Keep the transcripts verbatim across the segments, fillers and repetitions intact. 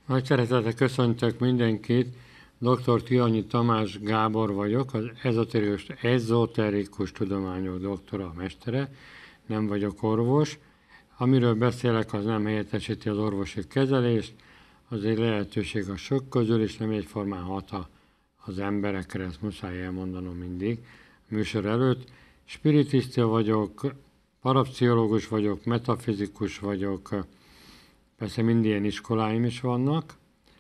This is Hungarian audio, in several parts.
Nagy szeretettel köszöntök mindenkit, doktor Tihanyi Tamás Gábor vagyok, az ezoterikus, ezoterikus tudományok doktora, mestere, nem vagyok orvos. Amiről beszélek, az nem helyettesíti az orvosi kezelést, az egy lehetőség a sok közül, és nem egyformán hat az emberekre, ezt muszáj elmondanom mindig műsor előtt. Spiritista vagyok, parapszichológus vagyok, metafizikus vagyok, persze mind ilyen iskoláim is vannak.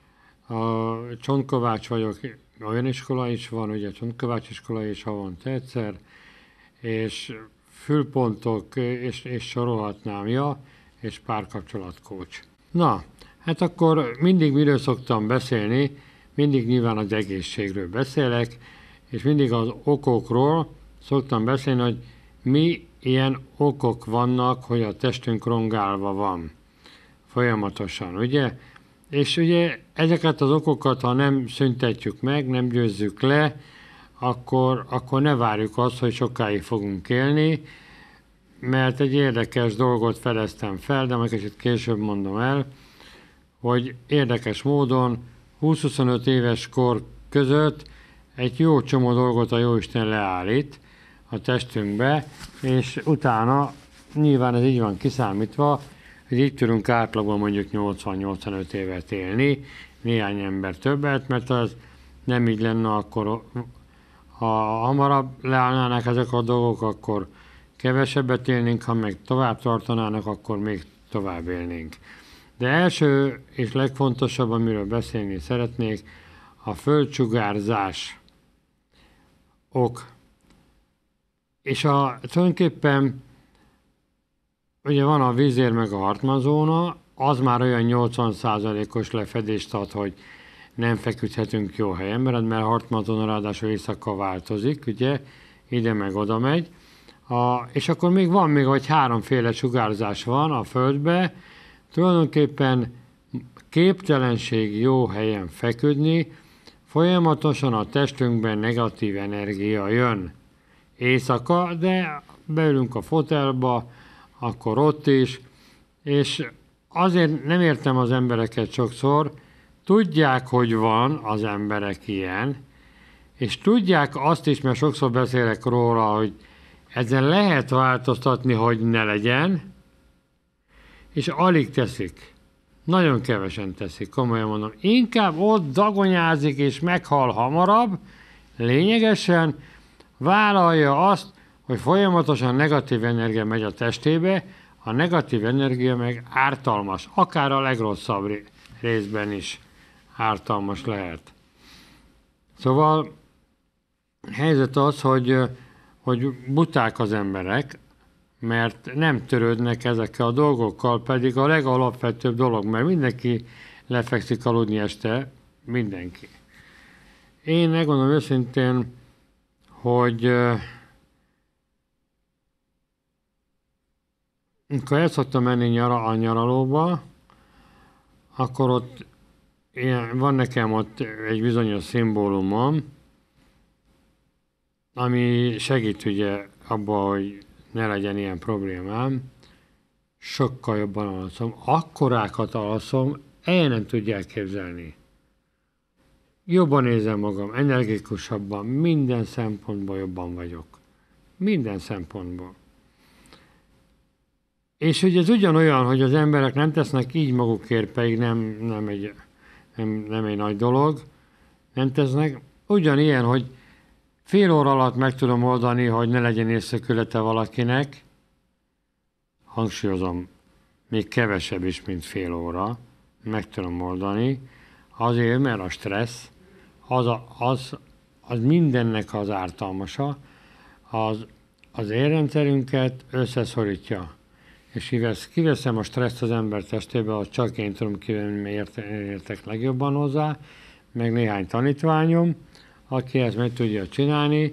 A Csontkovács vagyok, olyan iskola is van, ugye Csontkovács iskola is havonta egyszer, és fülpontok, és, és sorolhatnám, ja, és párkapcsolatcoach. Na, hát akkor mindig miről szoktam beszélni, mindig nyilván az egészségről beszélek, és mindig az okokról szoktam beszélni, hogy mi ilyen okok vannak, hogy a testünk rongálva van folyamatosan, ugye? És ugye ezeket az okokat, ha nem szüntetjük meg, nem győzzük le, akkor, akkor ne várjuk azt, hogy sokáig fogunk élni, mert egy érdekes dolgot fedeztem fel, de majd kicsit később mondom el, hogy érdekes módon húsz-huszonöt éves kor között egy jó csomó dolgot a Jóisten leállít a testünkbe, és utána nyilván ez így van kiszámítva, hogy így tudunk átlagban mondjuk nyolcvan-nyolcvanöt évet élni, néhány ember többet, mert az nem így lenne, akkor ha hamarabb leállnának ezek a dolgok, akkor kevesebbet élnénk, ha meg tovább tartanának, akkor még tovább élnénk. De első és legfontosabb, amiről beszélni szeretnék, a földsugárzás ok. És a, tulajdonképpen ugye van a vízér meg a Hartmann zóna, az már olyan nyolcvan százalékos lefedést ad, hogy nem feküdhetünk jó helyen, mert a Hartmann zóna ráadásul éjszaka változik, ugye, ide meg oda megy. A, és akkor még van még, hogy háromféle sugárzás van a Földbe, tulajdonképpen képtelenség jó helyen feküdni, folyamatosan a testünkben negatív energia jön éjszaka, de beülünk a fotelba, akkor ott is, és azért nem értem az embereket sokszor, tudják, hogy van az emberek ilyen, és tudják azt is, mert sokszor beszélek róla, hogy ezen lehet változtatni, hogy ne legyen, és alig teszik. Nagyon kevesen teszik, komolyan mondom. Inkább ott dagonyázik és meghal hamarabb, lényegesen vállalja azt, hogy folyamatosan negatív energia megy a testébe, a negatív energia meg ártalmas, akár a legrosszabb részben is ártalmas lehet. Szóval helyzet az, hogy, hogy buták az emberek, mert nem törődnek ezekkel a dolgokkal, pedig a legalapvetőbb dolog, mert mindenki lefekszik aludni este, mindenki. Én megmondom őszintén, hogy amikor el szoktam menni nyara, a nyaralóba, akkor ott ilyen, van nekem ott egy bizonyos szimbólumom, ami segít ugye abban, hogy ne legyen ilyen problémám. Sokkal jobban alszom, akkorákat alszom, el nem tudják képzelni. Jobban érzem magam, energikusabban, minden szempontból jobban vagyok. Minden szempontból. És ugye ez ugyanolyan, hogy az emberek nem tesznek így magukért, pedig nem, nem, egy, nem, nem egy nagy dolog, nem tesznek. Ugyanilyen, hogy fél óra alatt meg tudom oldani, hogy ne legyen éjszakülete valakinek, hangsúlyozom, még kevesebb is, mint fél óra, meg tudom oldani, azért, mert a stressz, az, a, az, az mindennek az ártalmasa, az, az érrendszerünket összeszorítja. És kiveszem a stresszt az ember testébe, az csak én tudom kivenni, mert értek legjobban hozzá, meg néhány tanítványom, aki ezt meg tudja csinálni,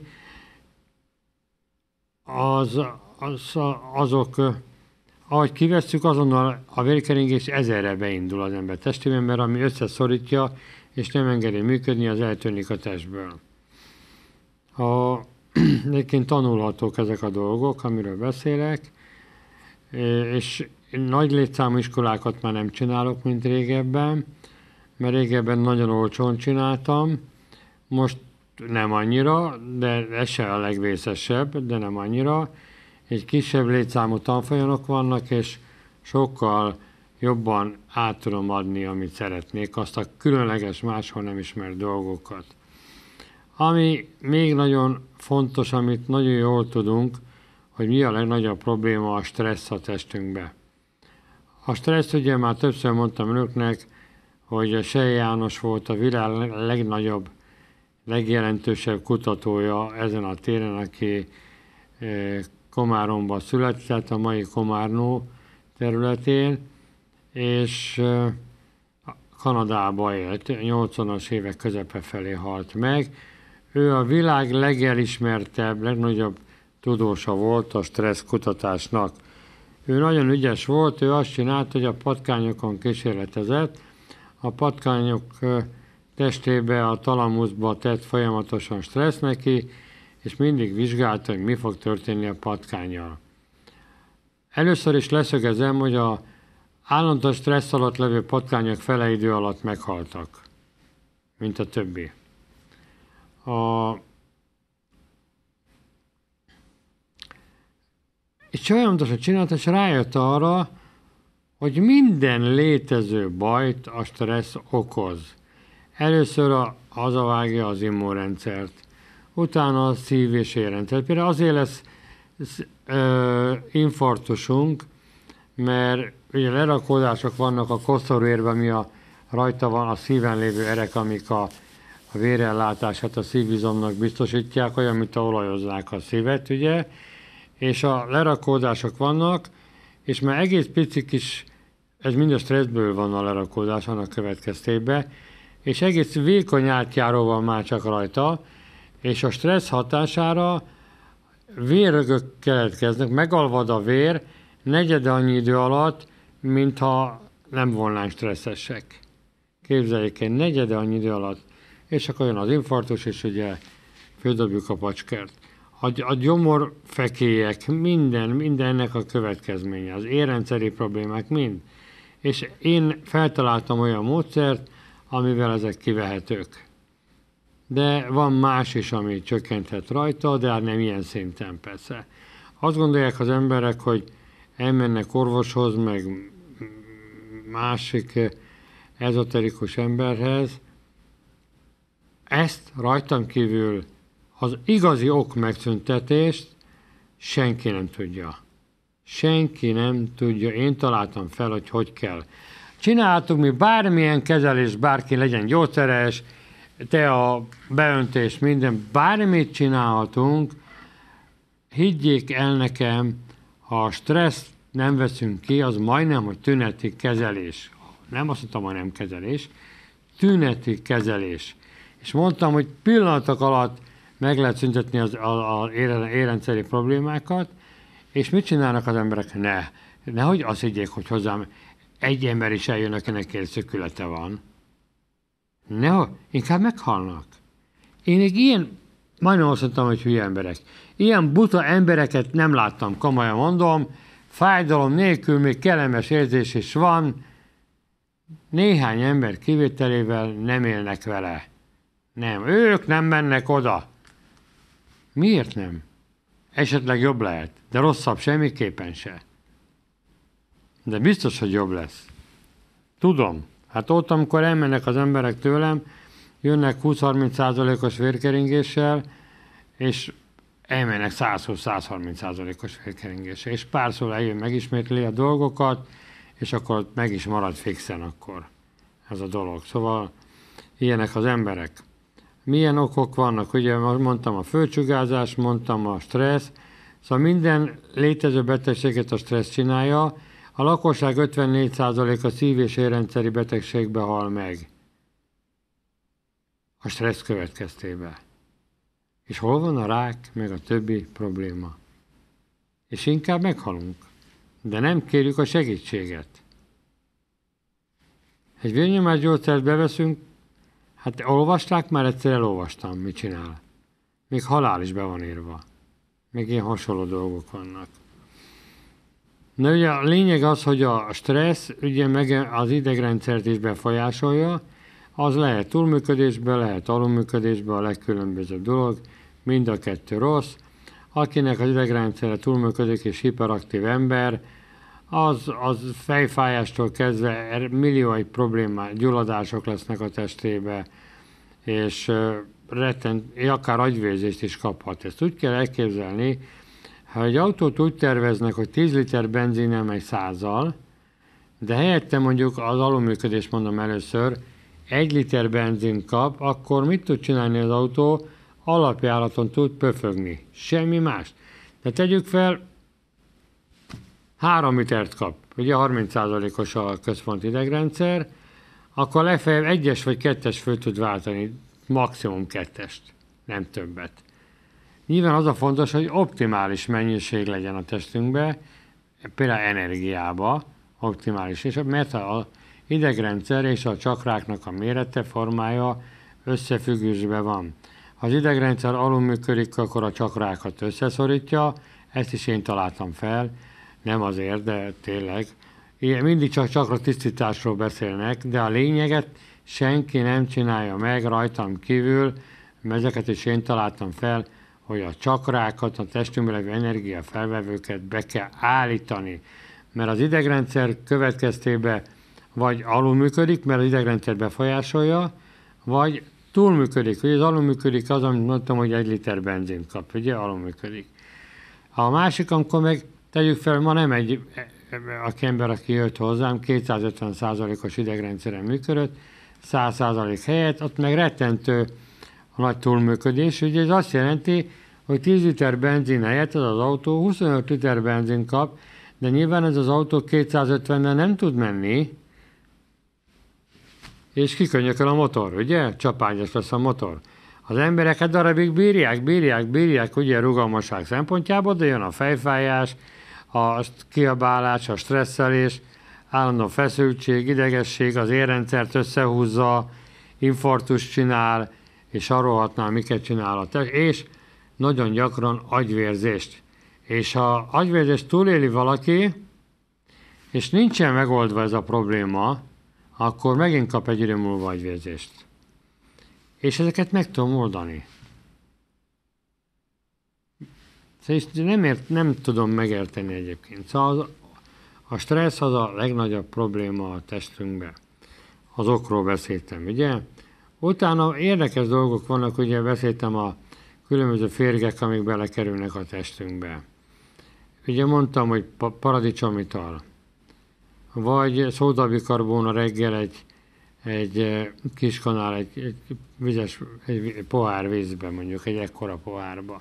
az, az, azok, ahogy kivesszük, azonnal a vérkeringés ezerre beindul az ember testében, mert ami összeszorítja, és nem engedi működni, az eltűnik a testből. A, egyébként tanulhatók ezek a dolgok, amiről beszélek, és nagy létszámú iskolákat már nem csinálok, mint régebben, mert régebben nagyon olcsón csináltam, most nem annyira, de ez se a legvészesebb, de nem annyira. Egy kisebb létszámú tanfolyamok vannak, és sokkal jobban át tudom adni, amit szeretnék, azt a különleges, máshol nem ismert dolgokat. Ami még nagyon fontos, amit nagyon jól tudunk, hogy mi a legnagyobb probléma a stressz a testünkbe. A stressz, ugye már többször mondtam önöknek, hogy Sej János volt a világ legnagyobb, legjelentősebb kutatója ezen a téren, aki Komáromban született, a mai Komárnó területén, és Kanadában élt, nyolcvanas évek közepe felé halt meg. Ő a világ legelismertebb, legnagyobb tudósa volt a stressz kutatásnak. Ő nagyon ügyes volt, ő azt csinált, hogy a patkányokon kísérletezett, a patkányok testébe, a talamuszba tett folyamatosan stressz neki, és mindig vizsgálta, hogy mi fog történni a patkánnyal. Először is leszögezem, hogy a állandó stressz alatt levő patkányok fele idő alatt meghaltak, mint a többi. A... És folyamatosan csinálta, és rájött arra, hogy minden létező bajt a stressz okoz. Először a, hazavágja az immunrendszert, utána a szív- és érrendszer. Például azért lesz ö, infarktusunk, mert ugye lerakódások vannak a koszorúérben, ami a, rajta van a szíven lévő erek, amik a, a vérellátását a szívizomnak biztosítják, olyan, mint a olajozzák a szívet, ugye, és a lerakódások vannak, és már egész picik is, ez mind a stresszből van a lerakódás annak következtében, és egész vékony átjáró van már csak rajta, és a stressz hatására vérrögök keletkeznek, megalvad a vér negyede annyi idő alatt, mintha nem volnánk stresszesek. Képzeljék el, negyede annyi idő alatt. És akkor jön az infarktus, és ugye földobjuk a pacskert. A, a gyomorfekélyek, minden, mindennek a következménye, az érrendszeri problémák mind. És én feltaláltam olyan módszert, amivel ezek kivehetők. De van más is, ami csökkenthet rajta, de hát nem ilyen szinten persze. Azt gondolják az emberek, hogy elmennek orvoshoz, meg másik ezoterikus emberhez. Ezt rajtam kívül az igazi ok megszüntetést senki nem tudja. Senki nem tudja. Én találtam fel, hogy hogy kell. Csináltuk mi bármilyen kezelés, bárki legyen gyógyszeres, te a beöntés, minden, bármit csinálhatunk, higgyék el nekem, ha a stresszt nem veszünk ki, az majdnem, hogy tüneti kezelés. Nem azt mondtam, hogy nem kezelés, tüneti kezelés. És mondtam, hogy pillanatok alatt meg lehet szüntetni az a, a érrendszeri problémákat, és mit csinálnak az emberek? Ne, nehogy azt higgyék, hogy hozzám egy ember is eljön, akinek érszökülete van. Nehogy, inkább meghalnak. Én egy ilyen, majdnem azt mondtam, hogy hülye emberek. Ilyen buta embereket nem láttam, komolyan mondom, fájdalom nélkül még kellemes érzés is van, néhány ember kivételével nem élnek vele. Nem, ők nem mennek oda. Miért nem? Esetleg jobb lehet, de rosszabb semmiképpen se. De biztos, hogy jobb lesz. Tudom. Hát ott, amikor elmennek az emberek tőlem, jönnek húsz-harminc százalékos vérkeringéssel, és elmennek száz-húsz-száz harminc százalékos vérkeringéssel. És párszor eljön, megismétli a dolgokat, és akkor meg is marad fixen akkor ez a dolog. Szóval ilyenek az emberek. Milyen okok vannak? Ugye mondtam a földsugárzás, mondtam a stressz, szóval minden létező betegséget a stressz csinálja. A lakosság ötvennégy százaléka szív- és érrendszeri betegségbe hal meg. A stressz következtében. És hol van a rák, meg a többi probléma? És inkább meghalunk. De nem kérjük a segítséget. Egy vérnyomásgyógyszert beveszünk, hát olvasták, már egyszer elolvastam, mit csinál. Még halál is be van írva. Még ilyen hasonló dolgok vannak. Na ugye a lényeg az, hogy a stressz ugye meg az idegrendszert is befolyásolja, Az lehet túlműködésben, lehet alulműködésben, a legkülönbözőbb dolog, mind a kettő rossz. Akinek az idegrendszere túlműködik és hiperaktív ember, az, az fejfájástól kezdve millió egy problémát, gyulladások lesznek a testébe, és retten, akár agyvérzést is kaphat. Ezt úgy kell elképzelni, ha egy autót úgy terveznek, hogy tíz liter benzinen megy százzal, de helyette mondjuk az alulműködés, mondom először, egy liter benzin kap, akkor mit tud csinálni az autó? Alapjáraton tud pöfögni. Semmi más. De tegyük fel, három litert kap, ugye harminc százalékos a központi idegrendszer, akkor legfeljebb egyes vagy kettes föl tud váltani, maximum kettest, nem többet. Nyilván az a fontos, hogy optimális mennyiség legyen a testünkbe, például energiába, optimális, és mert az idegrendszer és a csakráknak a mérete, formája összefüggésben van. Ha az idegrendszer alulműködik, akkor a csakrákat összeszorítja, ezt is én találtam fel, nem azért, de tényleg. Ilyen, mindig csak csakra tisztításról beszélnek, de a lényeget senki nem csinálja meg rajtam kívül, mert ezeket is én találtam fel, hogy a csakrákat, a testünkben levő energiafelvevőket be kell állítani. Mert az idegrendszer következtében vagy alulműködik, mert az idegrendszer befolyásolja, vagy túlműködik. Ugye az alulműködik az, amit mondtam, hogy egy liter benzint kap, ugye alulműködik. A másik, amikor meg tegyük fel, ma nem egy aki ember, aki jött hozzám, kétszázötven százalékos idegrendszeren működött, száz százalék helyett, ott meg rettentő a nagy túlműködés. Ugye ez azt jelenti, hogy tíz liter benzin helyett az az autó huszonöt liter benzin kap, de nyilván ez az autó kétszázötvennel nem tud menni, és kikönyököl a motor, ugye? Csapányos lesz a motor. Az emberek egy darabig bírják, bírják, bírják, ugye rugalmasság szempontjából, de jön a fejfájás, a kiabálás, a stresszelés, állandó feszültség, idegesség, az érrendszert összehúzza, infarktust csinál, és arról miket csinál a test, és nagyon gyakran agyvérzést. És ha agyvérzést túléli valaki, és nincsen megoldva ez a probléma, akkor megint kap egy idő múlva agyvérzést. És ezeket meg tudom oldani. Nem, ért, nem tudom megérteni egyébként. Szóval az, a stressz az a legnagyobb probléma a testünkben. Az okról beszéltem, ugye? Utána érdekes dolgok vannak, ugye beszéltem a különböző férgek, amik belekerülnek a testünkbe. Ugye mondtam, hogy paradicsomital, vagy szódabikarbóna reggel egy, egy kis kanál, egy, egy vizes, egy pohár vízbe, mondjuk egy ekkora pohárba.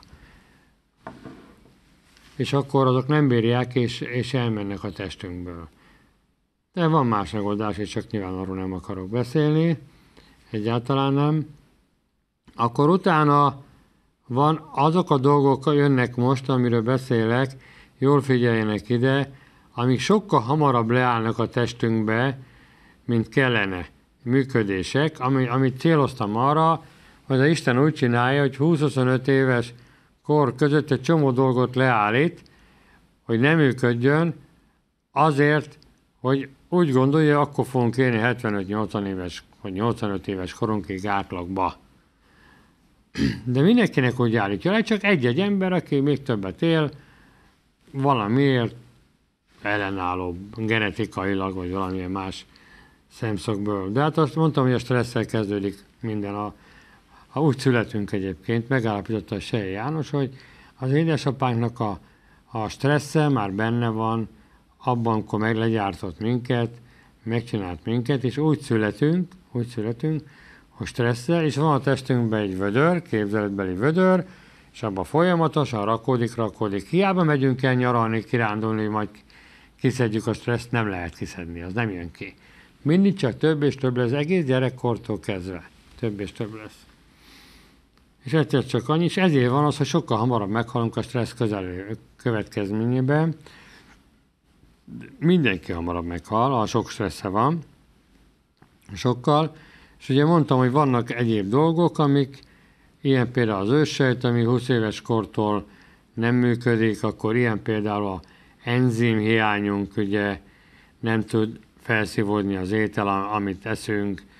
És akkor azok nem bírják, és, és elmennek a testünkből. De van más megoldás, és csak nyilván arról nem akarok beszélni, egyáltalán nem. Akkor utána van azok a dolgok, jönnek most, amiről beszélek, jól figyeljenek ide, amik sokkal hamarabb leállnak a testünkbe, mint kellene működések, ami, amit céloztam arra, hogy az Isten úgy csinálja, hogy húsz-huszonöt éves kor között egy csomó dolgot leállít, hogy nem működjön, azért, hogy úgy gondolja, akkor fogunk élni hetvenöt-nyolcvan éves, vagy nyolcvanöt éves korunkig átlagba. De mindenkinek úgy állítja le, csak egy-egy ember, aki még többet él, valamiért ellenálló genetikailag, vagy valamilyen más szemszögből. De hát azt mondtam, hogy a stresszel kezdődik minden. A, ha úgy születünk egyébként, megállapította a Sej János, hogy az édesapánknak a, a stresszel már benne van, abban, amikor meglegyártott minket, megcsinált minket, és úgy születünk, úgy születünk, hogy stresszel, és van a testünkben egy vödör, képzeletbeli vödör, és abban folyamatosan rakódik, rakódik. Hiába megyünk el nyaralni, kirándulni, majd kiszedjük a stresszt, nem lehet kiszedni, az nem jön ki. Mindig csak több és több lesz, egész gyerekkortól kezdve. Több és több lesz. És egyszer csak annyi, és ezért van az, hogy sokkal hamarabb meghalunk a stressz közelő következményében. Mindenki hamarabb meghal, ha sok stressze van, sokkal. És ugye mondtam, hogy vannak egyéb dolgok, amik, ilyen például az őssejt, ami húsz éves kortól nem működik, akkor ilyen például a enzim hiányunk, ugye nem tud felszívódni az étel, amit eszünk,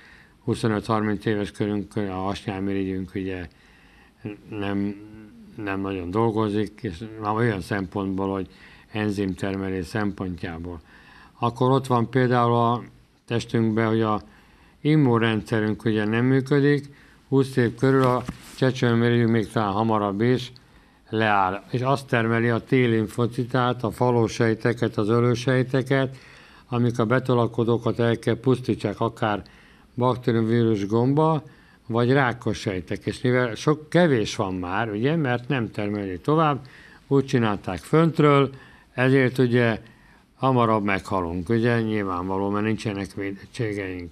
huszonöt-harminc éves körünk, a hasnyálmirigyünk ugye nem, nem nagyon dolgozik, és már olyan szempontból, hogy enzimtermelés szempontjából. Akkor ott van például a testünkben, hogy a immunrendszerünk ugye nem működik, húsz év körül a csecsemőmirigyünk még talán hamarabb is leáll, és azt termeli a T-limfocitát, a falósejteket, az ölősejteket, amik a betolakodókat el kell pusztítsák, akár baktérium, vírus, gomba, vagy rákos sejtek, és mivel sok kevés van már, ugye, mert nem termeli tovább, úgy csinálták föntről, ezért ugye hamarabb meghalunk, ugye, nyilvánvaló, mert nincsenek védettségeink.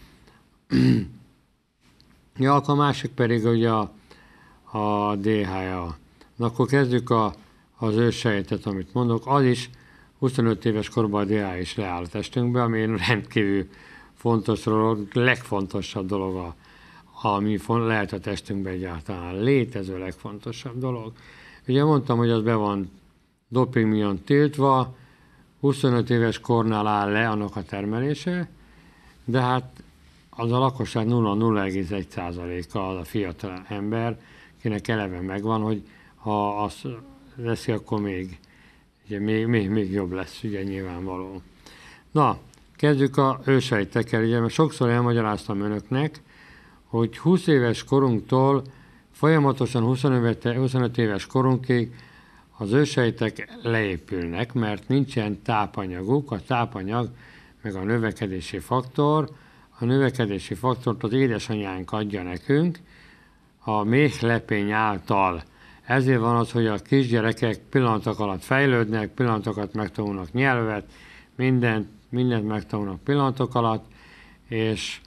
Ja, akkor a másik pedig ugye a, a dé há á. Na, akkor kezdjük a, az őssejtet, amit mondok, az is huszonöt éves korban a dé há á is leáll a testünkbe, ami rendkívül fontos dolog, legfontosabb dolog, a, ami lehet a testünkben egyáltalán létező legfontosabb dolog. Ugye mondtam, hogy az be van doping miatt tiltva, huszonöt éves kornál áll le annak a termelése, de hát az a lakosság nulla egész nulla egy százaléka az a fiatal ember, kinek eleve megvan, hogy ha azt veszi, akkor még, ugye még, még, még jobb lesz, ugye nyilvánvaló. Na, kezdjük a ősejtekkel, ugye, mert sokszor elmagyaráztam önöknek, hogy húsz éves korunktól folyamatosan huszonöt éves korunkig az ősejtek leépülnek, mert nincsen tápanyaguk, a tápanyag meg a növekedési faktor. A növekedési faktort az édesanyánk adja nekünk a méhlepény által. Ezért van az, hogy a kisgyerekek pillanatok alatt fejlődnek, pillanatokat megtanulnak nyelvet, mindent, mindent megtanulnak pillanatok alatt, és,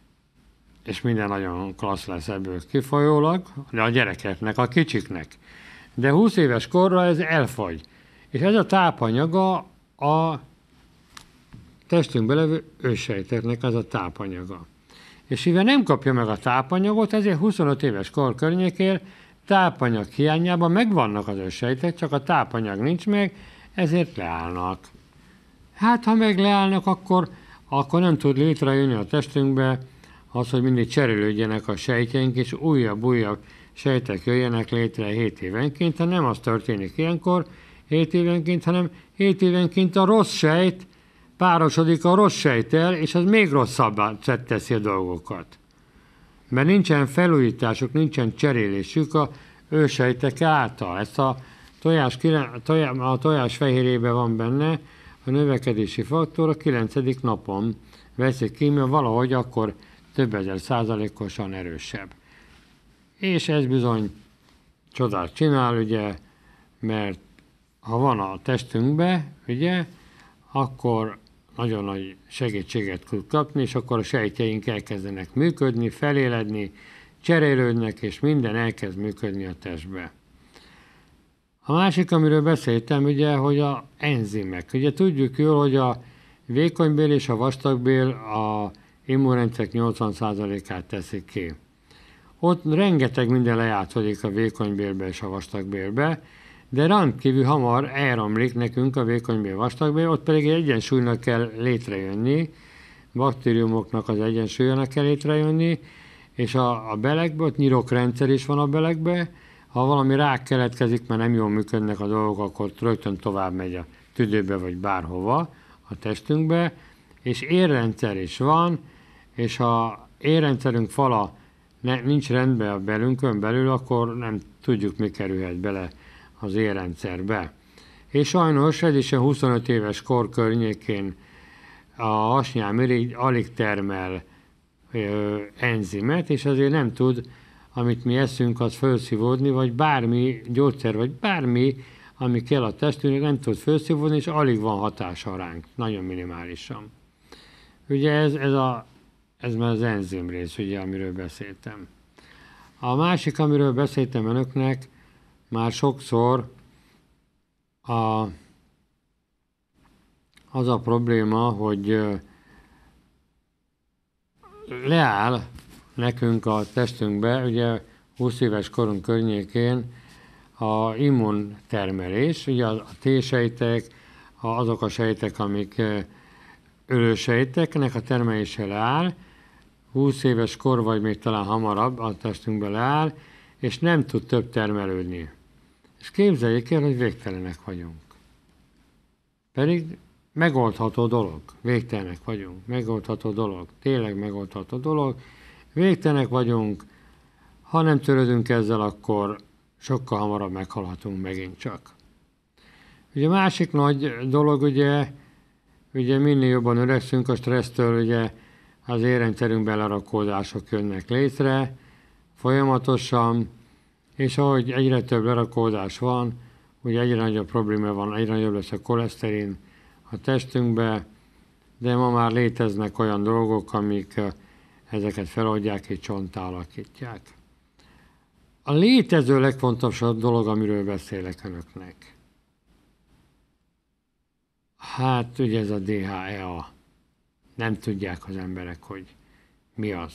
és minden nagyon klassz lesz ebből kifolyólag, de a gyerekeknek, a kicsiknek. De húsz éves korra ez elfogy. És ez a tápanyaga a testünkben levő őssejteknek az a tápanyaga. És mivel nem kapja meg a tápanyagot, ezért huszonöt éves kor környékén tápanyag hiányában megvannak az őssejtek, csak a tápanyag nincs meg, ezért leállnak. Hát, ha meg leállnak, akkor, akkor nem tud létrejönni a testünkbe az, hogy mindig cserélődjenek a sejtjeink, és újabb-újabb sejtek jöjjenek létre hét évenként, ha nem az történik ilyenkor hét évenként, hanem hét évenként a rossz sejt párosodik a rossz sejttel, és az még rosszabbá teszi a dolgokat. Mert nincsen felújításuk, nincsen cserélésük a ősejtek által. Ezt a tojás, a tojás fehérjében van benne a növekedési faktor, a kilencedik napon veszik ki, mert valahogy akkor több ezer százalékosan erősebb. És ez bizony csodát csinál, ugye, mert ha van a testünkbe, ugye, akkor nagyon nagy segítséget tud kapni, és akkor a sejtjeink elkezdenek működni, feléledni, cserélődnek, és minden elkezd működni a testbe. A másik, amiről beszéltem, ugye, hogy a enzimek. Ugye tudjuk jól, hogy a vékonybél és a vastagbél a immunrendszer nyolcvan százalékát teszik ki. Ott rengeteg minden lejátszódik a vékonybélbe és a vastagbélbe, de rendkívül hamar elromlik nekünk a vékonybél, vastagbél, ott pedig egy egyensúlynak kell létrejönni, baktériumoknak az egyensúlyának kell létrejönni, és a, a belegben, ott nyirokrendszer is van a belegben, ha valami rák keletkezik, mert nem jól működnek a dolgok, akkor rögtön tovább megy a tüdőbe vagy bárhova a testünkbe, és érrendszer is van, és ha érrendszerünk fala ne, nincs rendben a belünkön belül, akkor nem tudjuk, mi kerülhet bele az érrendszerbe. És sajnos ez is a huszonöt éves kor környékén a hasnyálmirigy alig termel ö, enzimet, és azért nem tud, amit mi eszünk, az felszívódni, vagy bármi gyógyszer, vagy bármi, ami kell a testünknek, nem tud felszívódni, és alig van hatása ránk, nagyon minimálisan. Ugye ez, ez, a, ez már az enzim rész, ugye, amiről beszéltem. A másik, amiről beszéltem önöknek, már sokszor a, az a probléma, hogy leáll nekünk a testünkbe, ugye húsz éves korunk környékén a immuntermelés, ugye a T-sejtek, azok a sejtek, amik ölősejteknek a termelése leáll, húsz éves kor, vagy még talán hamarabb a testünkbe leáll, és nem tud több termelődni. És képzeljék el, hogy végtelenek vagyunk. Pedig megoldható dolog. Végtelenek vagyunk. Megoldható dolog. Tényleg megoldható dolog. Végtelenek vagyunk. Ha nem törődünk ezzel, akkor sokkal hamarabb meghalhatunk megint csak. Ugye másik nagy dolog, ugye, ugye minél jobban öregszünk a stressztől, ugye az érrendszerünkben lerakódások jönnek létre folyamatosan, és ahogy egyre több lerakódás van, ugye egyre nagyobb probléma van, egyre nagyobb lesz a koleszterin a testünkbe, de ma már léteznek olyan dolgok, amik ezeket feloldják és csonttá alakítják. A létező legfontosabb dolog, amiről beszélek önöknek, hát ugye ez a dé há e á. Nem tudják az emberek, hogy mi az.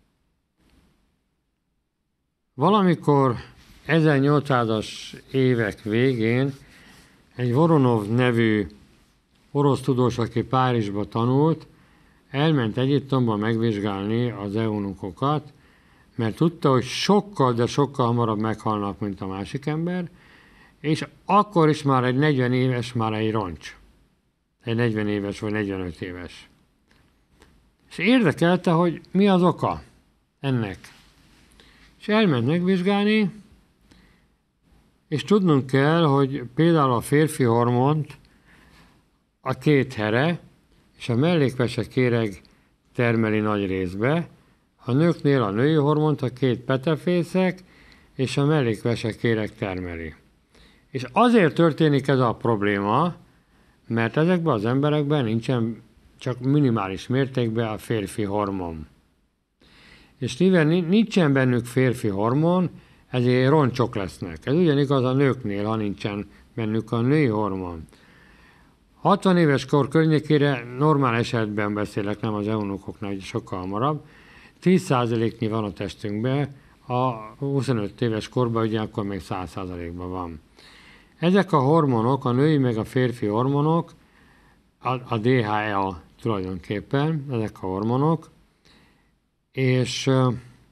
Valamikor ezernyolcszázas évek végén egy Voronov nevű orosz tudós, aki Párizsba tanult, elment Egyiptomba megvizsgálni az eunukokat, mert tudta, hogy sokkal, de sokkal hamarabb meghalnak, mint a másik ember, és akkor is már egy negyven éves, már egy roncs. Egy negyven éves vagy negyvenöt éves. És érdekelte, hogy mi az oka ennek. És elment megvizsgálni, és tudnunk kell, hogy például a férfi hormont a két here és a mellékvese kéreg termeli nagy részbe, a nőknél a női hormont a két petefészek és a mellékvese kéreg termeli. És azért történik ez a probléma, mert ezekben az emberekben nincsen csak minimális mértékben a férfi hormon. És mivel nincsen bennük férfi hormon, ezért roncsok lesznek. Ez ugyanigaz a nőknél, ha nincsen bennük a női hormon. hatvan éves kor környékére normál esetben beszélek, nem az eunukoknál, sokkal hamarabb, tíz százaléknyi van a testünkben, a huszonöt éves korban ugye akkor még száz százalékban van. Ezek a hormonok, a női meg a férfi hormonok, a, a dé há e á tulajdonképpen, ezek a hormonok, és uh,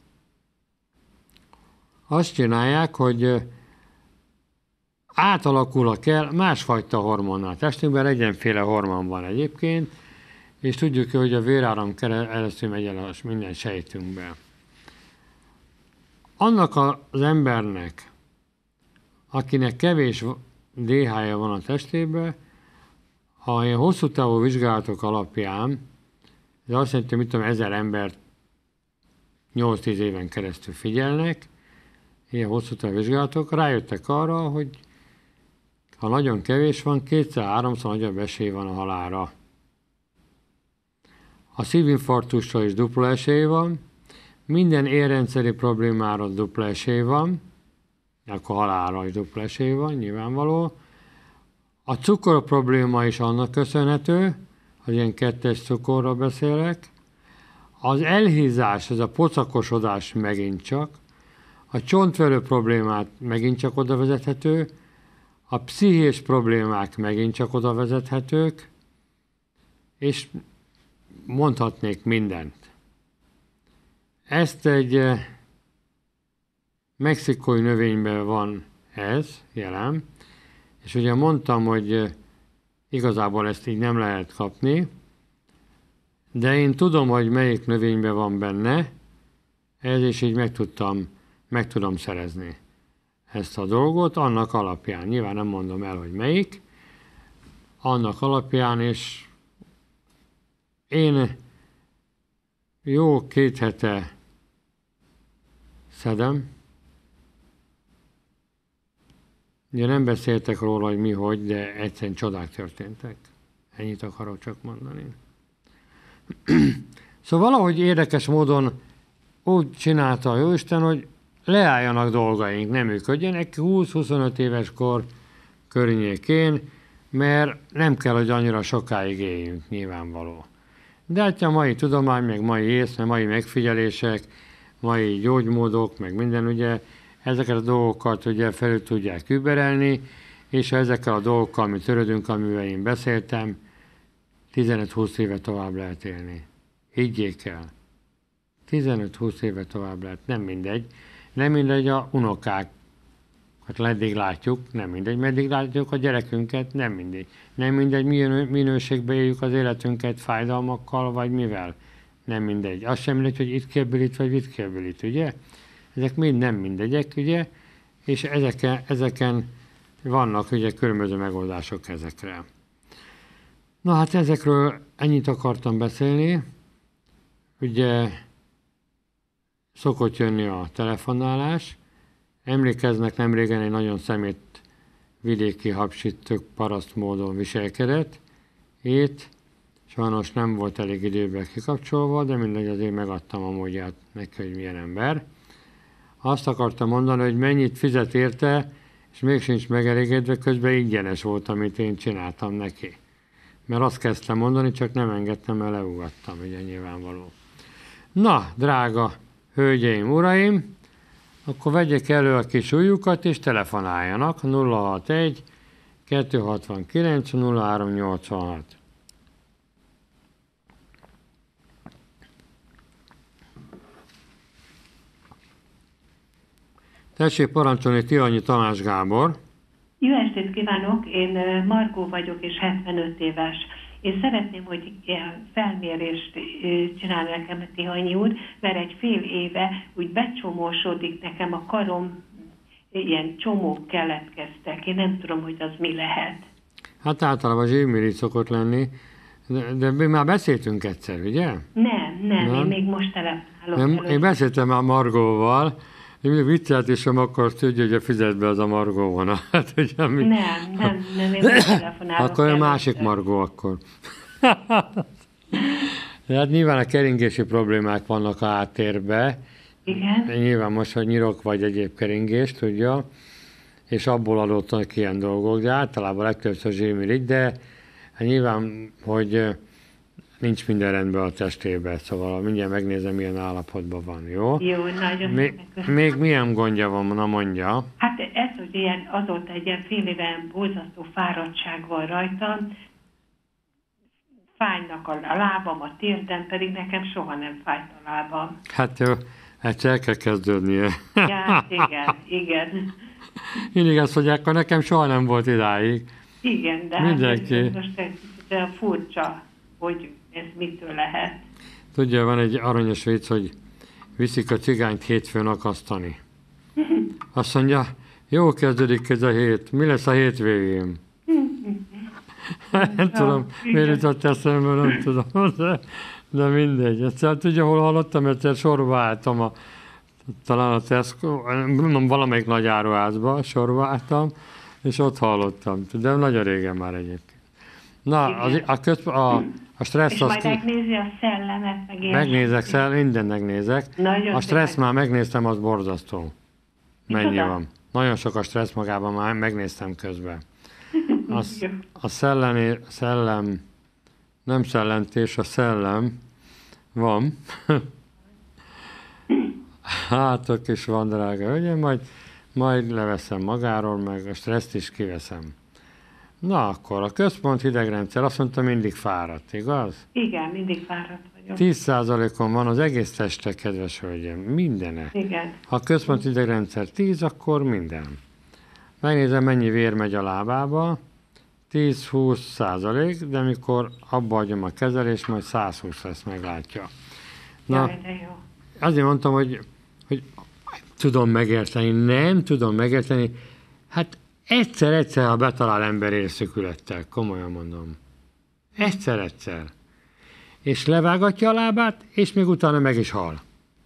azt csinálják, hogy uh, átalakul el másfajta hormonnal. Testünkben egyenféle hormon van egyébként, és tudjuk, hogy a véráram keresztül megy el minden sejtünkbe. Annak az embernek, akinek kevés dé há e á van a testében, ha ilyen hosszú távú vizsgálatok alapján, ez azt jelenti, hogy mit tudom, ezer embert nyolc-tíz éven keresztül figyelnek, ilyen hosszú távú vizsgálatok, rájöttek arra, hogy ha nagyon kevés van, kétszer-háromszor nagyobb esély van a halálra. A szívinfarktusra is dupla esély van, minden érrendszeri problémára dupla esély van, akkor halálra is dupla esély van, nyilvánvaló. A cukor probléma is annak köszönhető, az ilyen kettes cukorra beszélek. Az elhízás, ez a pocakosodás megint csak. A csontverő problémát megint csak oda vezethető. A pszichés problémák megint csak oda vezethetők. És mondhatnék mindent. Ezt egy mexikói növényben van ez, jelen, és ugye mondtam, hogy igazából ezt így nem lehet kapni, de én tudom, hogy melyik növényben van benne, ez is így meg tudtam, meg tudom szerezni ezt a dolgot, annak alapján, nyilván nem mondom el, hogy melyik, annak alapján, és én jó két hete szedem. Ugye nem beszéltek róla, hogy mi, hogy, de egyszerűen csodák történtek. Ennyit akarok csak mondani. Szóval valahogy érdekes módon úgy csinálta a Jóisten, hogy leálljanak dolgaink, nem működjenek húsz-huszonöt éves kor környékén, mert nem kell, hogy annyira sokáig éljünk, nyilvánvaló. De hát a mai tudomány, meg mai ész, meg mai megfigyelések, mai gyógymódok, meg minden, ugye, ezeket a dolgokat ugye felül tudják überelni, és ha ezekkel a dolgokkal, amit törődünk, amivel én beszéltem, tizenöt-húsz éve tovább lehet élni. Higgyék el. tizenöt-húsz éve tovább lehet, nem mindegy. Nem mindegy a unokák, hát eddig látjuk, nem mindegy, meddig látjuk a gyerekünket, nem mindegy. Nem mindegy, milyen minőségbe éljük az életünket, fájdalmakkal, vagy mivel. Nem mindegy. Az sem mindegy, hogy itt kiabbilít, vagy itt kiabbilít, ugye? Ezek mind nem mindegyek, ugye? És ezeken, ezeken vannak ugye különböző megoldások ezekre. Na hát ezekről ennyit akartam beszélni. Ugye szokott jönni a telefonálás. Emlékeznek, nem régen egy nagyon szemét vidéki habsit tök paraszt módon viselkedett. Itt sajnos nem volt elég időben kikapcsolva, de mindegy, azért megadtam a módját neki, hogy milyen ember. Azt akartam mondani, hogy mennyit fizet érte, és még sincs megelégedve, közben ingyenes volt, amit én csináltam neki. Mert azt kezdtem mondani, csak nem engedtem, mert leugattam, ugye nyilvánvaló. Na, drága hölgyeim, uraim, akkor vegyék elő a kis ujjukat, és telefonáljanak nulla hatvanegy kettőszázhatvankilenc nulla három nyolcvanhat. Tessék parancsolni, Tihanyi Tamás Gábor. Jó estét kívánok, én Margó vagyok, és hetvenöt éves. Én szeretném, hogy ilyen felmérést csinálni nekem Tihanyi úr, mert egy fél éve úgy becsomósodik nekem a karom, ilyen csomók keletkeztek. Én nem tudom, hogy az mi lehet. Hát általában zsírmirigy szokott lenni, de, de mi már beszéltünk egyszer, ugye? Nem, nem, nem? Én még most telefonálok. Nem, én beszéltem már Margóval, én mindig viccelt, és sem akart tudja, hogy a fizetbe az a Margó van. Hát, ugye, mi... Nem, nem, nem, én most telefonálok. Akkor a másik Margó akkor. De hát nyilván a keringési problémák vannak a háttérben. Igen. Nyilván most, hogy nyirok vagy egyéb keringés, tudja, és abból adottak ilyen dolgok, de általában legtöbbször zsírmirigy, de hát nyilván, hogy nincs minden rendben a testében, szóval mindjárt megnézem, milyen állapotban van, jó? Jó, nagyon még, még milyen gondja van, na mondja? Hát ez, hogy ilyen, azóta egy ilyen fél éven borzasztó fáradtság van rajtam, fájnak a lábam, a térdem, pedig nekem soha nem fájt a lábam. Hát jó, hát el kell kezdődnie. Ja, igen, igen. Mindig azt mondják, hogy nekem soha nem volt idáig. Igen, de mindenki. Hát ez most egy kicsit furcsa, hogy ez mitől lehet. Tudja, van egy aranyos vicc, hogy viszik a cigányt hétfőn akasztani. Azt mondja, jó kezdődik ez a hét, mi lesz a hétvégén? Nem tudom, miért jutott eszembe, nem tudom, de, de mindegy. Egyszer tudja, hol hallottam, egyszer sorba álltam, a, talán a Tesco, valamelyik nagy áruházba sorba álltam, és ott hallottam. De nagyon régen már egyébként. Na, az, a, közp, a, a stressz... És az majd ki... megnézi a szellemet, meg ilyen. Megnézek, szell, minden megnézek. Nagyon a stressz szépen. már megnéztem, az borzasztó. Mennyi Micsoda? van. Nagyon sok a stressz magában, már megnéztem közben. Az, a szellemi, szellem, nem szellentés, a szellem van. Hátok is van, drága ugye, majd, majd leveszem magáról, meg a stresszt is kiveszem. Na akkor, a központ idegrendszer azt mondta, mindig fáradt, igaz? Igen, mindig fáradt vagyok. tíz százalékon van az egész teste, kedves hölgyem, mindene. Igen. Ha a központi idegrendszer tíz, akkor minden. Megnézem, mennyi vér megy a lábába, tíz-húsz százalék, de mikor abba adjam a kezelést, majd száz húsz lesz, meglátja. Na, Jaj, de jó. azért mondtam, hogy, hogy tudom megérteni, nem tudom megérteni, hát egyszer-egyszer, ha betalál ember érszökülettel, komolyan mondom. Egyszer-egyszer. És levágatja a lábát, és még utána meg is hal.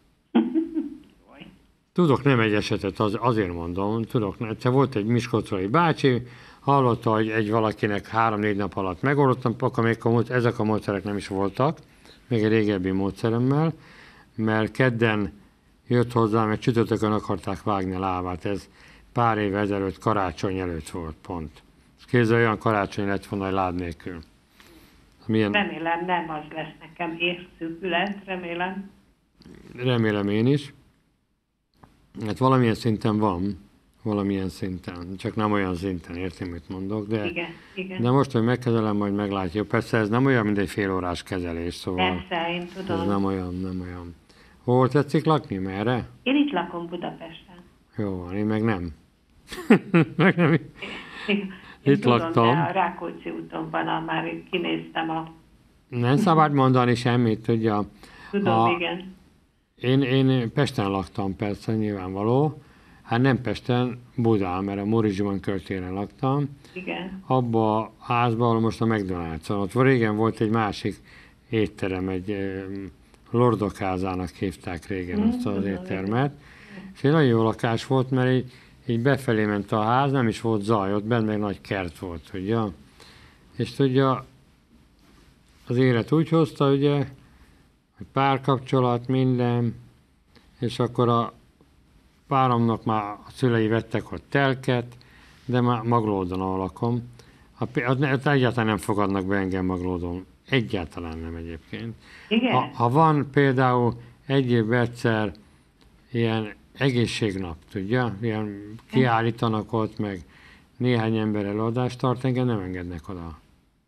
Tudok nem egy esetet, az, azért mondom, tudok, egyszer volt egy miskolcai bácsi, hallotta, hogy egy valakinek három-négy nap alatt megoldottam, akkor még a, ezek a módszerek nem is voltak, még egy régebbi módszeremmel, mert kedden jött hozzá, mert csütörtökön akarták vágni a lábát, ez pár év ezelőtt, karácsony előtt volt pont. Képzelj, olyan karácsony lett volna, hogy láb nélkül. Milyen... Remélem nem az lesz nekem érszűkület, remélem. Remélem én is. Hát valamilyen szinten van, valamilyen szinten, csak nem olyan szinten, értem, mit mondok, de, igen, igen. de most, hogy megkezelem, majd meglátjuk. Persze ez nem olyan, mint egy fél órás kezelés, szóval Persze, én tudom. ez nem olyan, nem olyan. Hol tetszik lakni? Merre? Én itt lakom Budapesten. Jó van, én meg nem. meg nem. Én, én Itt tudom, laktam. de a Rákóczi úton van, a, már kinéztem a... Nem szabad mondani semmit, tudja. Tudom, A, igen. én, én Pesten laktam, persze, nyilvánvaló. Hát nem Pesten, Budán, mert a Morizsban körtéren laktam. Igen. Abba a házban, ahol most a McDonald's van. Ott régen volt egy másik étterem, egy eh, Lordok házának hívták régen Mm, azt az tudom, éttermet. És egy nagyon jó lakás volt, mert így, így befelé ment a ház, nem is volt zaj, ott bent meg nagy kert volt, tudja. És tudja, az élet úgy hozta, ugye, hogy párkapcsolat, minden, és akkor a páromnak már a szülei vettek ott telket, de már Maglódon, ahol lakom. A, a, egyáltalán nem fogadnak be engem Maglódon. Egyáltalán nem egyébként. Igen? Ha, ha van például egy évben egyszer ilyen egészségnap, tudja, ilyen kiállítanak ott, meg néhány ember előadást tart, engem nem engednek oda.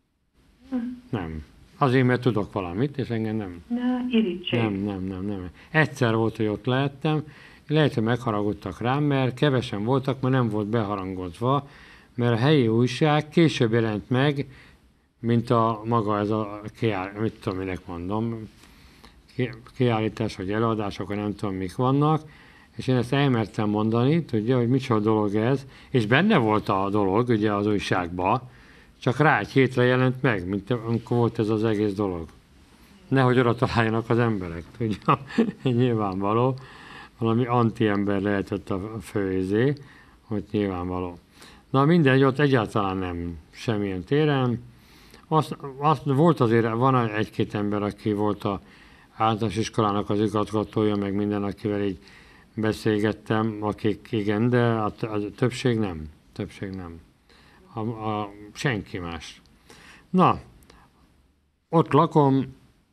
Nem. Azért, mert tudok valamit, és engem nem. Na, irítség. Nem, nem, nem, nem. Egyszer volt, hogy ott lehettem, lehet, hogy megharagudtak rám, mert kevesen voltak, mert nem volt beharangozva, mert a helyi újság később jelent meg, mint a maga ez a kiáll, mit tudom, minek mondom, ki, kiállítás, vagy előadások, vagy nem tudom, mik vannak, és én ezt elmertem mondani, tudja, hogy micsoda dolog ez, és benne volt a dolog, ugye az újságban, csak rá egy hétre jelent meg, mint amikor volt ez az egész dolog. Nehogy oda találjanak az emberek, tudja, nyilvánvaló. Valami anti-ember lehetett a főizé, hogy nyilvánvaló. Na mindegy, ott egyáltalán nem semmilyen téren. Azt, azt volt azért, van egy-két ember, aki volt a általános iskolának az igazgatója, meg minden, akivel így beszélgettem, akik igen, de a, a többség nem. Többség nem. A, a, senki más. Na, ott lakom,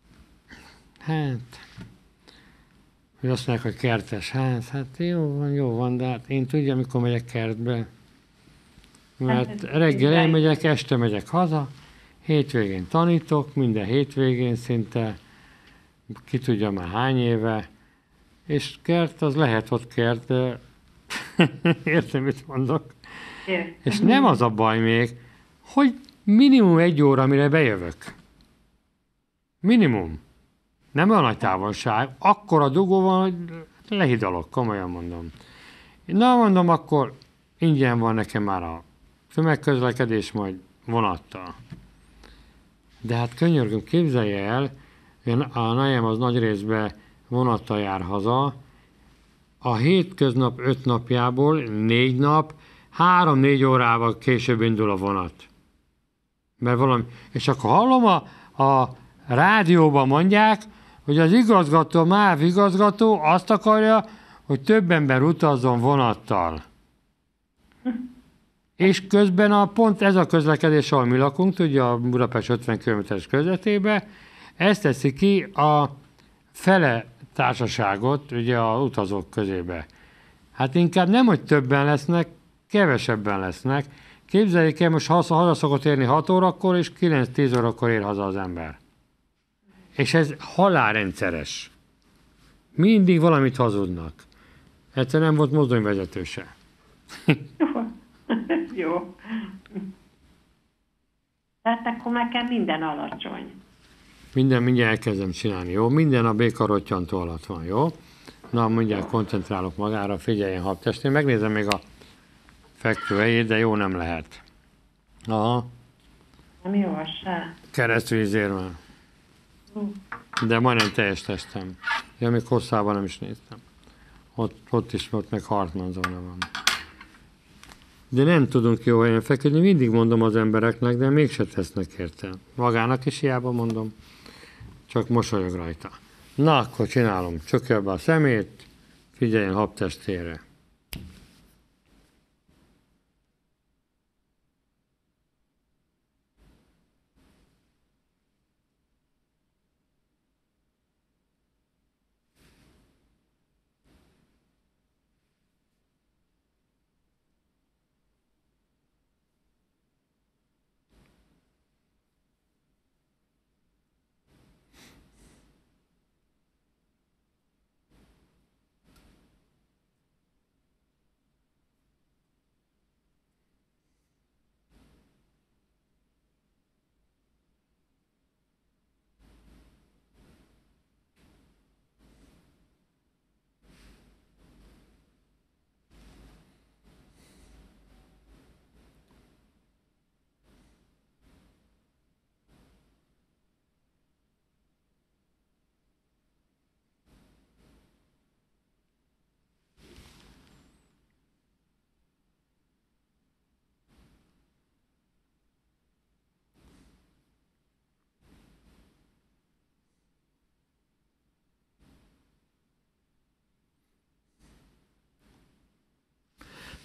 hát, hogy azt mondják, hogy kertes ház, hát jó van, jó van, de hát én tudja, mikor megyek kertbe. Mert reggel elmegyek, este megyek haza, hétvégén tanítok, minden hétvégén szinte, ki tudja már hány éve, és kert, az lehet ott kert, de értem, mit mondok. Értem. És nem az a baj még, hogy minimum egy óra, mire bejövök. Minimum. Nem olyan nagy távolság. Akkor a dugó van, hogy lehidalok, komolyan mondom. Na, mondom, akkor ingyen van nekem már a tömegközlekedés, majd vonattal. De hát könyörgöm, képzelje el, a najem az nagy részben vonattal jár haza, a hétköznap öt napjából négy nap, három-négy órával később indul a vonat. Mert valami, és akkor hallom, a, a rádióban mondják, hogy az igazgató, MÁV igazgató azt akarja, hogy több ember utazzon vonattal. És közben a pont ez a közlekedés, ahol mi lakunk, tudja, a Budapest ötven kilométeres közvetében, ezt teszi ki a fele társaságot, ugye a utazók közébe. Hát inkább nem, hogy többen lesznek, kevesebben lesznek. Képzeljék el, most haza szokott érni hat órakor, és kilenc-tíz órakor ér haza az ember. És ez halálrendszeres. Mindig valamit hazudnak. Egyszer nem volt mozdonyvezető se. Jó. Tehát akkor nekem minden alacsony. Minden, mindjárt elkezdem csinálni, jó? Minden a békarottyantó alatt van, jó? Na, mindjárt koncentrálok magára, figyeljen habtest. Én megnézem még a fekvőhelyét, de jó nem lehet. Aha. Nem jó, az se. Keresztvízérve. Uh. De majdnem teljes testem. Ja, még hosszában nem is néztem. Ott, ott is, ott meg Hartmann zóna van. De nem tudunk jó helyen feküdni, mindig mondom az embereknek, de mégse tesznek érte. Magának is hiába mondom, csak mosolyog rajta. Na, akkor csinálom. Csukja be a szemét, figyeljen habtestére.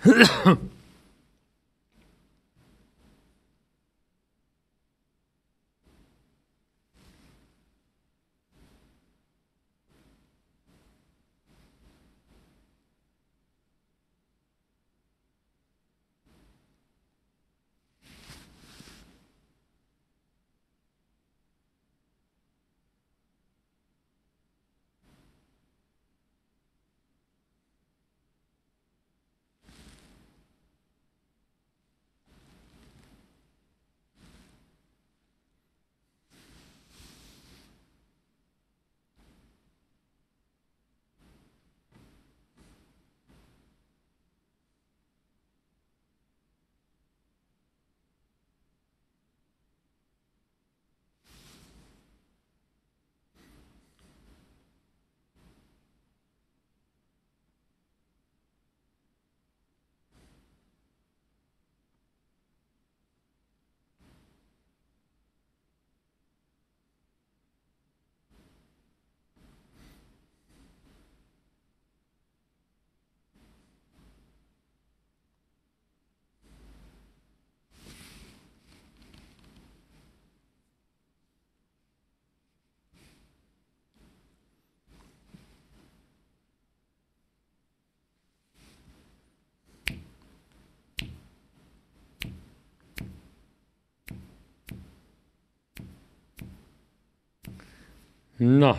Na,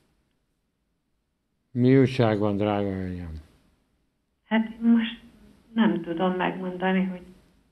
mi újság van, drága hölgyem? Hát most nem tudom megmondani, hogy,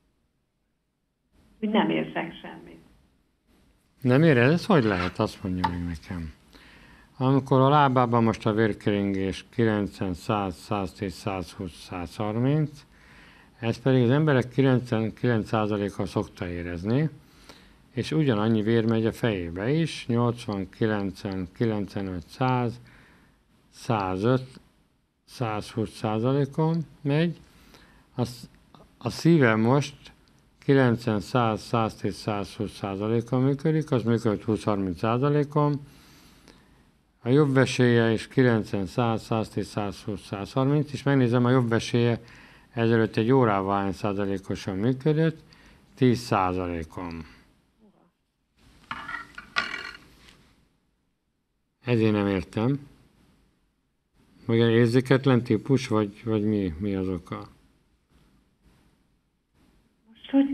hogy nem érzek semmit. Nem érez? Ez hogy lehet? Azt mondja meg nekem. Amikor a lábában most a vérkeringés kilencven, száz, száztíz, százhúsz, százharminc, ez pedig az emberek kilencvenkilenc százaléka szokta érezni, és ugyanannyi vér megy a fejébe is, nyolcvan, kilencven, kilencvenöt, száz, százöt, százhúsz százalékon megy. A, a szívem most kilencven, száz, száztíz, százhúsz százalékon működik, az működik húsz-harminc százalékon. A jobb veséje is kilencven, száz, száztíz, százhúsz, százharminc, és megnézem, a jobb veséje ezelőtt egy órával hány százalékosan működött, tíz százalékon. Ezért nem értem. Vagy érzéketlen típus, vagy, vagy mi, mi az oka? Most hogy...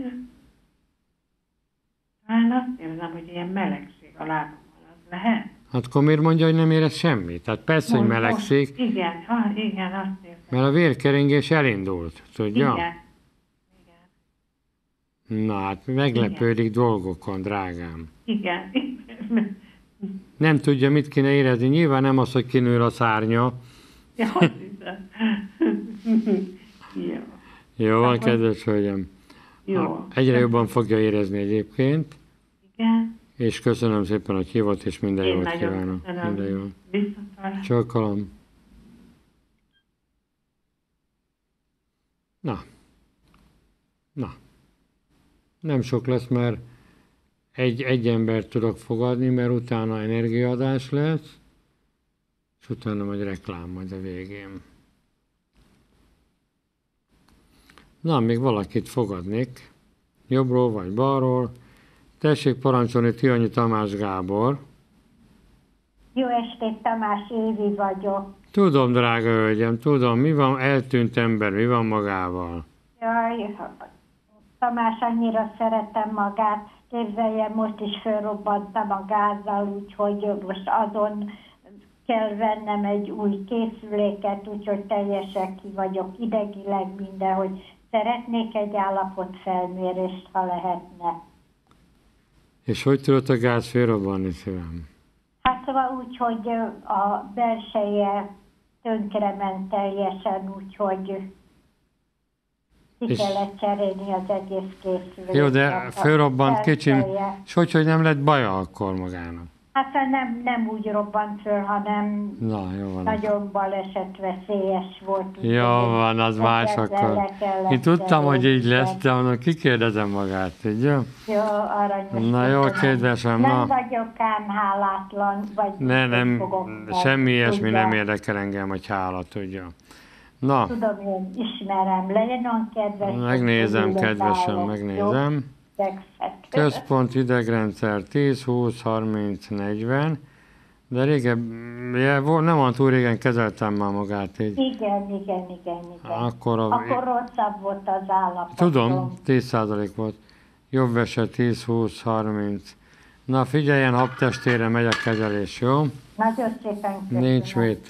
Talán azt érzem, hogy ilyen melegség a lábamon, az lehet? Hát akkor miért mondja, hogy nem érez semmit? Tehát persze, hogy Most- melegszik, most- Igen, ah, igen, azt érzem. mert a vérkeringés elindult, tudja? Igen. Igen. Na hát meglepődik dolgokon, drágám. Igen. Nem tudja, mit kéne érezni. Nyilván nem az, hogy kinől a szárnya. Ja, azt hiszem. Jó. Jó van, Akkor- kedves hölgyem. Jó. Egyre jobban fogja érezni egyébként, Igen. és köszönöm szépen, hogy hívott, és minden Én jót nagyon kívánok. köszönöm. Minden jót. Viszontlátásra. Csókolom. Na. Na. Nem sok lesz, mert egy, egy embert tudok fogadni, mert utána energiaadás lesz, és utána majd reklám majd a végén. Na, még valakit fogadnék. Jobbról vagy balról. Tessék parancsolni, Tihanyi Tamás Gábor. Jó estét, Tamás Évi vagyok. Tudom, drága hölgyem, tudom, mi van, eltűnt ember, mi van magával? Jaj, Tamás, annyira szeretem magát. Képzelje, most is fölrobbantam a gázzal, úgyhogy most azon kell vennem egy új készüléket, úgyhogy teljesen ki vagyok idegileg minden, hogy szeretnék egy állapotfelmérést, ha lehetne. És hogy tudott a gáz félrobbanni, szívem? Hát szóval úgy, hogy a belseje tönkrement teljesen, úgyhogy ki És- kellett cserélni az egész készüléket. Jó, de A fölrobbant kicsim, belseje. és hogy, hogy nem lett baja akkor magának? Hát nem, nem úgy robbant föl, hanem Na, jó van. nagyon balesetveszélyes volt. Jó van, az más ezzel akkor. le kellett Én tudtam, hogy így cserélni. lesz, de mondom, kikérdezem magát, tudja? Jó, aranyos. Na jó, köszönöm. kedvesem, Nem na. vagyok ám hálátlan, vagy Ne, nem, fogok meg, semmi ilyesmi tudja. nem érdekel engem, hogy hála, tudja. Na. Tudom, én ismerem, legyen olyan kedves. Megnézem, kedvesen, megnézem. Központ idegrendszer tíz, húsz, harminc, negyven. De régen, nem van túl régen kezeltem már magát így. Igen, igen, igen, igen. Akkor, a... Akkor rosszabb volt az állapot. Tudom, tíz százalék volt. Jobb eset tíz, húsz, harminc. Na figyeljen, habtestére megy a kezelés, jó? Nagyon szépen köszönöm. Nincs mit.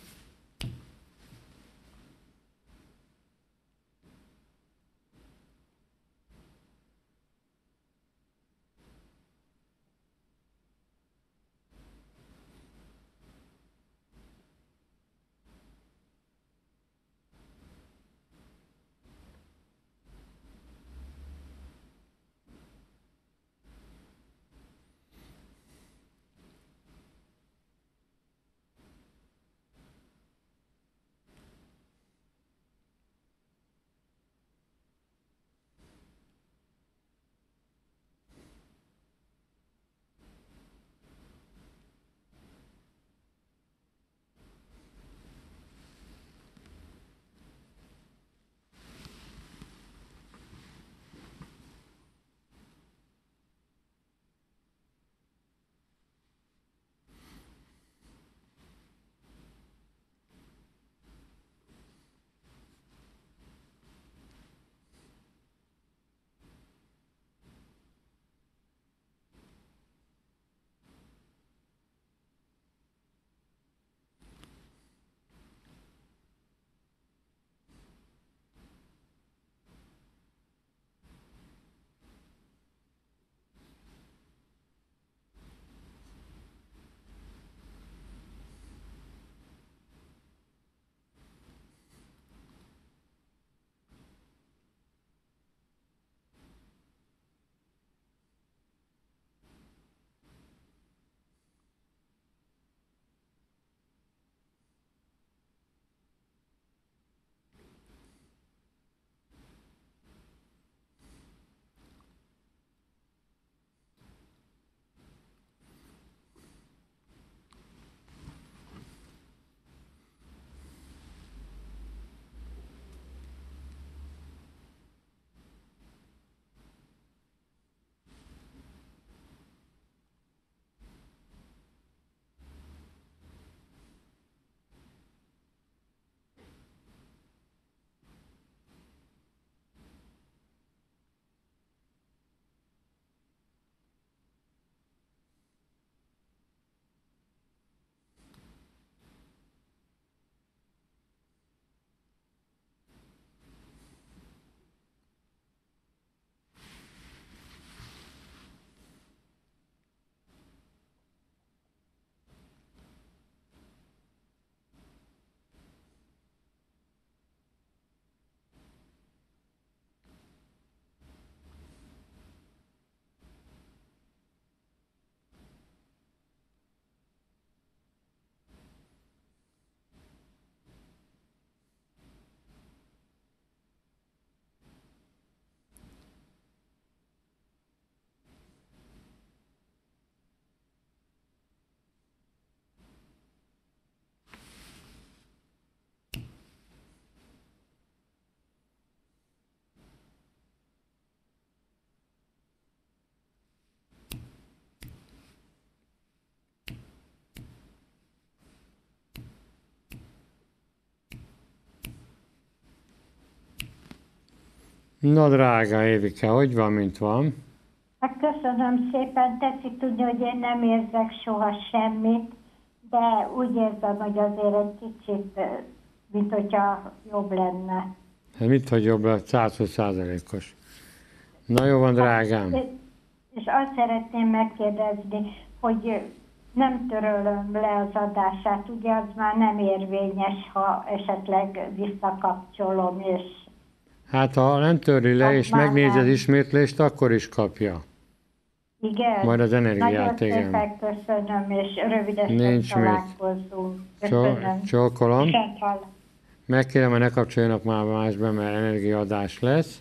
Na drága Évike, hogy van, mint van? Hát köszönöm szépen, teszi tudni, hogy én nem érzek soha semmit, de úgy érzem, hogy azért egy kicsit, mint hogyha jobb lenne. Hát mit, hogy jobb lett? száz százalékos. Na jó van, drágám. Hát, és azt szeretném megkérdezni, hogy nem törölöm le az adását, ugye az már nem érvényes, ha esetleg visszakapcsolom, és... Hát ha nem törli le, és megnézi az ismétlést, akkor is kapja. Igen? Majd az energiát, igen. igen. Nagyon szépen köszönöm, és rövidesen találkozunk. Köszönöm. Csókolom. Megkérem, hogy ne kapcsoljanak már másba, mert energiaadás lesz.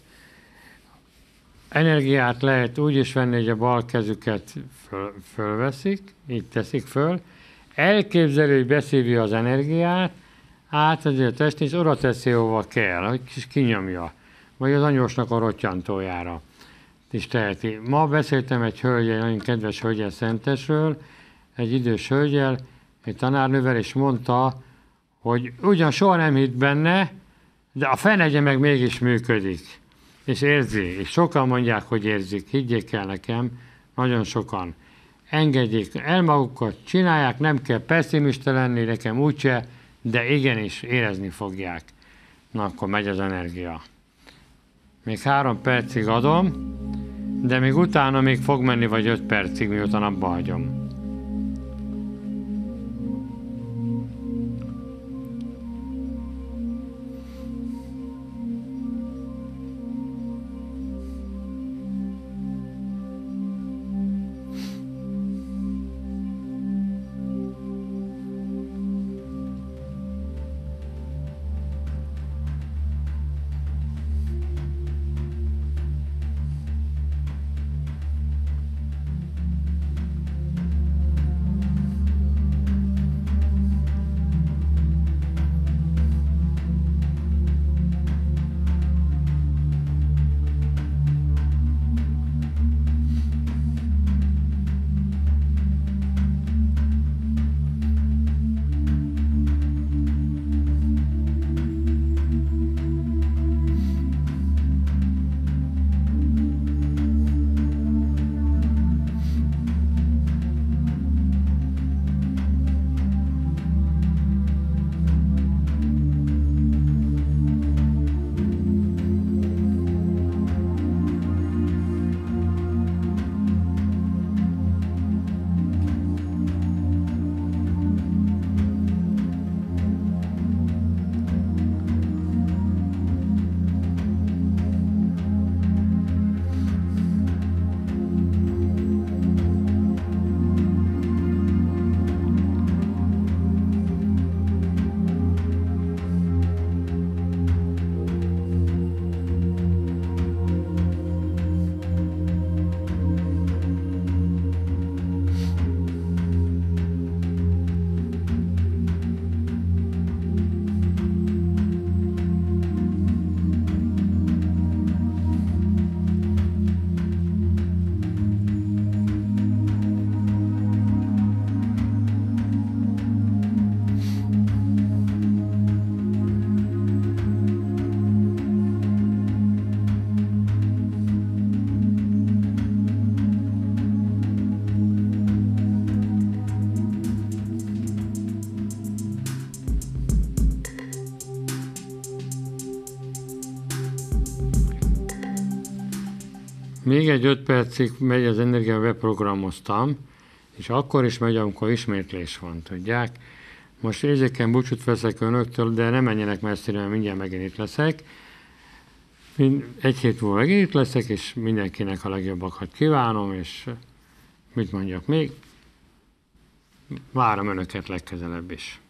Energiát lehet úgy is venni, hogy a bal kezüket föl, fölveszik, így teszik föl. Elképzelő, hogy beszívja az energiát, átvezeti a test, és oda teszi, hova kell, hogy kis kinyomja. Vagy az anyósnak a rottyantójára is teheti. Ma beszéltem egy hölgyel, nagyon kedves hölgyel Szentesről, egy idős hölgyel, egy tanárnővel, és mondta, hogy ugyan soha nem hitt benne, de a fenegye meg mégis működik. És érzi. És sokan mondják, hogy érzik. Higgyék el nekem, nagyon sokan. Engedjék el magukat, csinálják, nem kell pessimista lenni, nekem úgyse, de igenis érezni fogják. Na, akkor megy az energia. Még három percig adom, de még utána még fog menni, vagy öt percig, miután abba hagyom. Még egy öt percig megy az energia, beprogramoztam, és akkor is megy, amikor ismétlés van, tudják. Most érzéken búcsút veszek önöktől, de ne menjenek messzire, mert mindjárt megint itt leszek. Egy hét múlva megint itt leszek, és mindenkinek a legjobbakat kívánom, és mit mondjak még? Várom önöket legközelebb is.